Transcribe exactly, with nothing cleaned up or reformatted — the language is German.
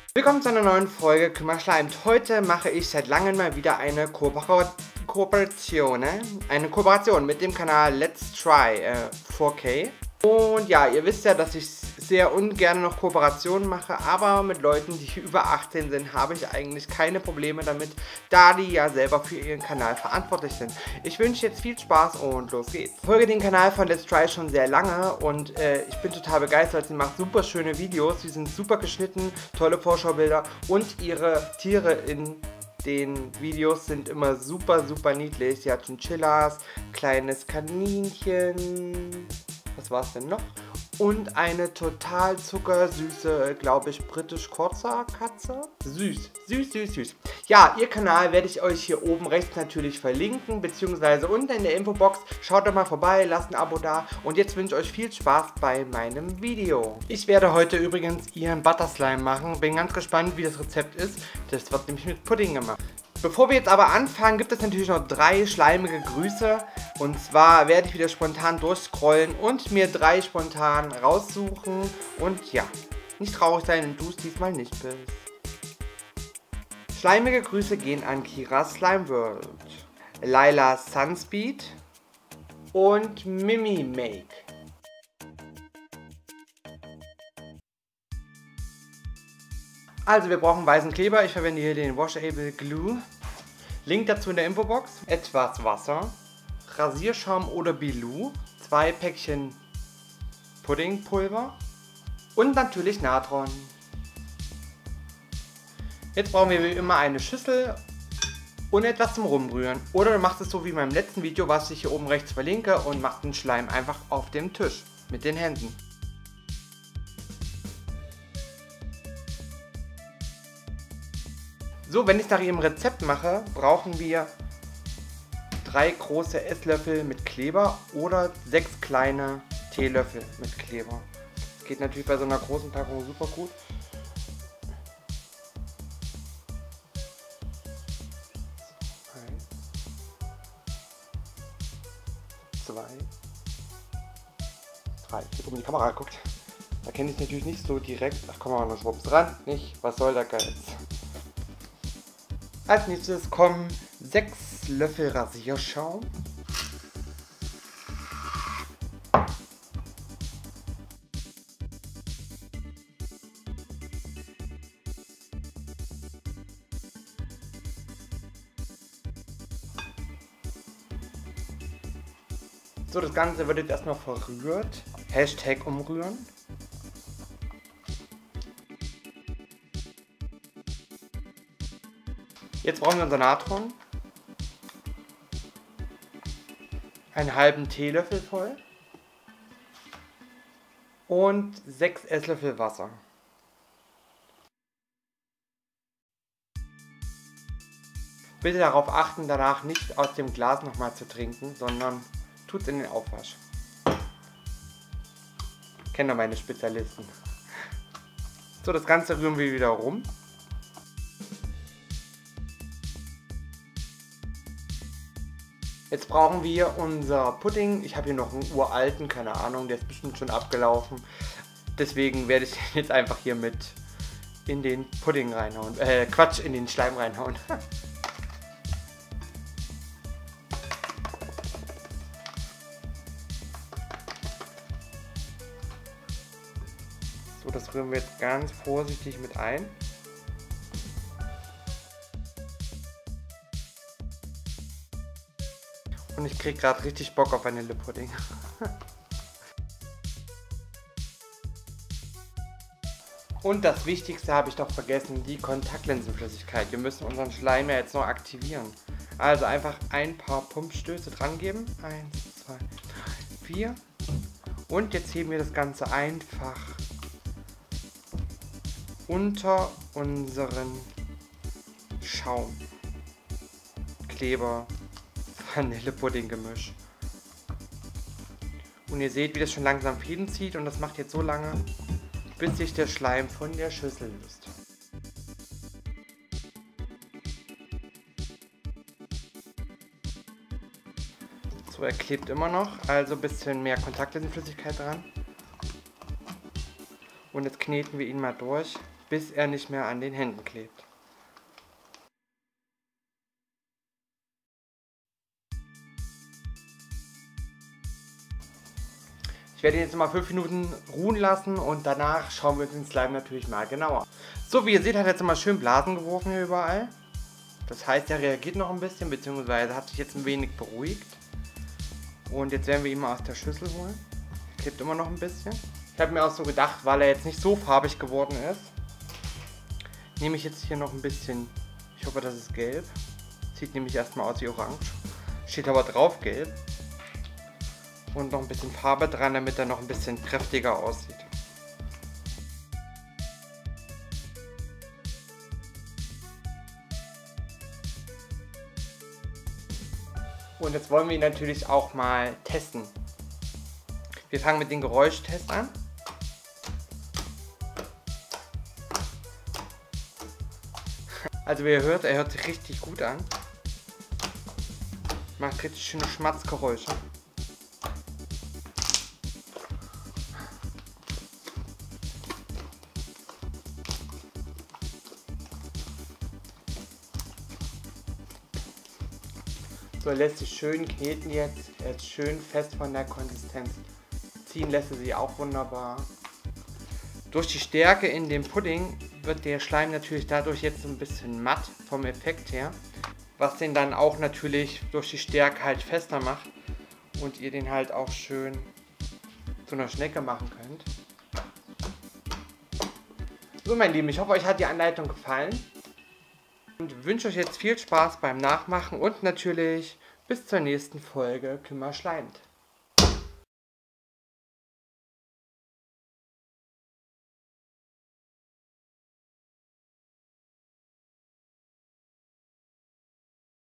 Willkommen zu einer neuen Folge Kümmerschleimt. Heute mache ich seit langem mal wieder eine Kooper Kooperation, ne? Eine Kooperation mit dem Kanal Let's Try äh, vier K. Und ja, ihr wisst ja, dass ich sehr ungern noch Kooperationen mache, aber mit Leuten, die über achtzehn sind, habe ich eigentlich keine Probleme damit, da die ja selber für ihren Kanal verantwortlich sind. Ich wünsche jetzt viel Spaß und los geht's. Ich folge den Kanal von Let's Try schon sehr lange und äh, ich bin total begeistert. Sie macht super schöne Videos, sie sind super geschnitten, tolle Vorschaubilder und ihre Tiere in den Videos sind immer super, super niedlich. Sie hat Chinchillas, kleines Kaninchen, was war es denn noch? Und eine total zuckersüße, glaube ich, britisch Kurzer Katze. Süß, süß, süß, süß. Ja, ihr Kanal werde ich euch hier oben rechts natürlich verlinken, beziehungsweise unten in der Infobox. Schaut doch mal vorbei, lasst ein Abo da. Und jetzt wünsche ich euch viel Spaß bei meinem Video. Ich werde heute übrigens ihren Butter Slime machen. Bin ganz gespannt, wie das Rezept ist. Das wird nämlich mit Pudding gemacht. Bevor wir jetzt aber anfangen, gibt es natürlich noch drei schleimige Grüße. Und zwar werde ich wieder spontan durchscrollen und mir drei spontan raussuchen. Und ja, nicht traurig sein, wenn du es diesmal nicht bist. Schleimige Grüße gehen an Kira Slime World, Laila Sunspeed und Mimi Make. Also wir brauchen weißen Kleber, ich verwende hier den Washable Glue. Link dazu in der Infobox. Etwas Wasser, Rasierschaum oder Bilou, zwei Päckchen Puddingpulver und natürlich Natron. Jetzt brauchen wir wie immer eine Schüssel und etwas zum Rumrühren. Oder du machst es so wie in meinem letzten Video, was ich hier oben rechts verlinke, und machst den Schleim einfach auf dem Tisch mit den Händen. So, wenn ich es nach ihrem Rezept mache, brauchen wir drei große Esslöffel mit Kleber oder sechs kleine Teelöffel mit Kleber. Geht natürlich bei so einer großen Packung super gut. Eins, zwei, drei. Ich habe um die Kamera geguckt. Da kenne ich es natürlich nicht so direkt. Ach komm mal, noch schwupps dran. Nicht, was soll der Geiz? Als nächstes kommen sechs Löffel Rasierschaum. So, das Ganze wird jetzt erstmal verrührt. Hashtag umrühren. Jetzt brauchen wir unser Natron. Einen halben Teelöffel voll. Und sechs Esslöffel Wasser. Bitte darauf achten, danach nicht aus dem Glas nochmal zu trinken, sondern tut es in den Aufwasch. Kennen meine Spezialisten. So, das Ganze rühren wir wieder rum. Jetzt brauchen wir unser Pudding. Ich habe hier noch einen uralten, keine Ahnung, der ist bestimmt schon abgelaufen. Deswegen werde ich den jetzt einfach hier mit in den Pudding reinhauen. Äh, Quatsch, in den Schleim reinhauen. So, das rühren wir jetzt ganz vorsichtig mit ein. Und ich krieg gerade richtig Bock auf Vanillepudding. Und das Wichtigste habe ich noch vergessen, die Kontaktlinsenflüssigkeit. Wir müssen unseren Schleim ja jetzt noch aktivieren. Also einfach ein paar Pumpstöße dran geben. Eins, zwei, drei, vier. Und jetzt heben wir das Ganze einfach unter unseren Schaum. Kleber. Vanillepudding-Gemisch. Und ihr seht, wie das schon langsam Fäden zieht, und das macht jetzt so lange, bis sich der Schleim von der Schüssel löst. So, er klebt immer noch, also ein bisschen mehr Kontaktlinsenflüssigkeit dran. Und jetzt kneten wir ihn mal durch. bis er nicht mehr an den Händen klebt. Ich werde ihn jetzt mal fünf Minuten ruhen lassen und danach schauen wir uns den Slime natürlich mal genauer. So, wie ihr seht, hat er jetzt mal schön Blasen geworfen hier überall. Das heißt, er reagiert noch ein bisschen, beziehungsweise hat sich jetzt ein wenig beruhigt. Und jetzt werden wir ihn mal aus der Schüssel holen. Er klebt immer noch ein bisschen. Ich habe mir auch so gedacht, weil er jetzt nicht so farbig geworden ist, nehme ich jetzt hier noch ein bisschen, ich hoffe, das ist gelb. Sieht nämlich erstmal aus wie orange. Steht aber drauf gelb. Und noch ein bisschen Farbe dran, damit er noch ein bisschen kräftiger aussieht. Und jetzt wollen wir ihn natürlich auch mal testen. Wir fangen mit dem Geräuschtest an. Also wie ihr hört, er hört sich richtig gut an. Macht richtig schöne Schmatzgeräusche. So, lässt sich schön kneten jetzt. Er ist schön fest von der Konsistenz. Ziehen lässt er sich auch wunderbar. Durch die Stärke in dem Pudding wird der Schleim natürlich dadurch jetzt so ein bisschen matt vom Effekt her. Was den dann auch natürlich durch die Stärke halt fester macht. Und ihr den halt auch schön zu einer Schnecke machen könnt. So, mein Lieben, ich hoffe, euch hat die Anleitung gefallen. Und wünsche euch jetzt viel Spaß beim Nachmachen und natürlich bis zur nächsten Folge Kümmer schleimt.